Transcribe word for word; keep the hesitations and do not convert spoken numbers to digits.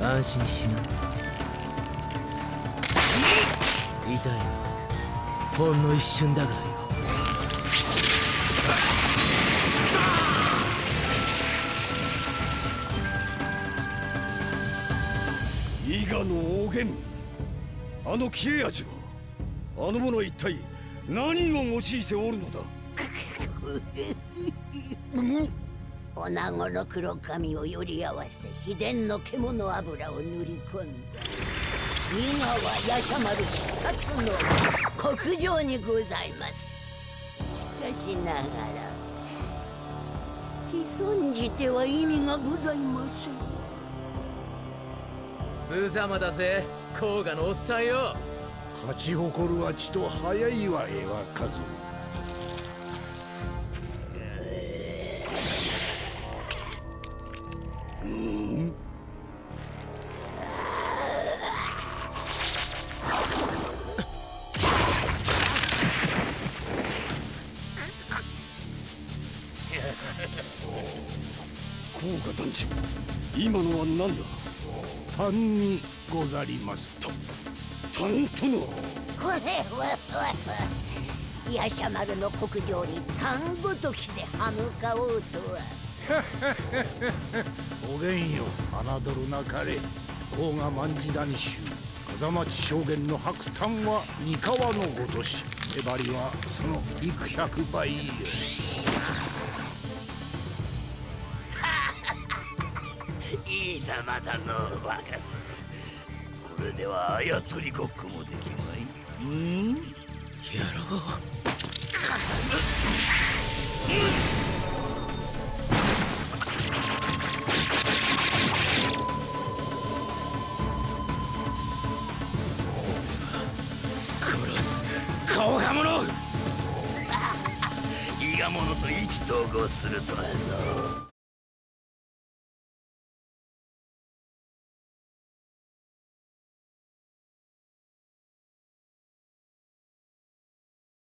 安心しな。痛いのはほんの一瞬だがよ。 伊賀の大言、あの切れ味はあの者は一体何を用いておるのだ。 女子の黒髪をより合わせ秘伝の獣油を塗り込んだ伊賀はヤシャマル必殺の極上にございます。しかしながら潜んじては意味がございません。 無様だぜ甲賀のおっさんよ。 勝ち誇るはちと早いわえは数。 甲賀団長、今のは何だ。 単にござります。 た単とのほれほれほれ、ヤシャマルの国上に単ごときで歯向かおうとは。 おげんよ、侮るなかれ。甲賀卍谷衆風町将軍の白炭は三河のごとし、粘りはその幾百倍よ。 いいざまだの若君。これではあやとりごっこもできまい。うんやろう。殺す顔が者。伊賀者と意気投合するとはの。